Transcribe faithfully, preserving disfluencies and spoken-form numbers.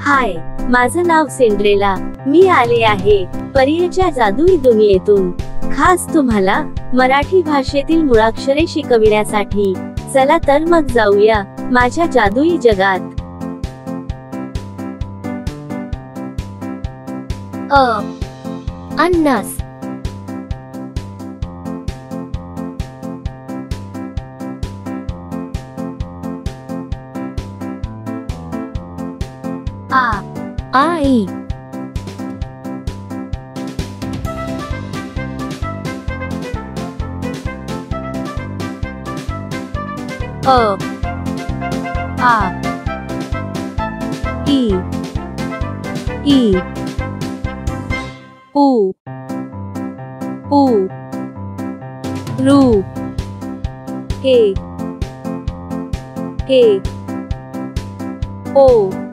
हाय, माझं नाव सिंड्रेला. मी आले आहे परीच्या जादुई दुनियेतून, खास तुम्हाला मराठी भाषेतील मुळाक्षरे शिकविण्यासाठी. चला तर मग जाऊया माझ्या जादुई जगात. अ अननस. आ आई. अ आ ई ई उ उ रू ए ए ओ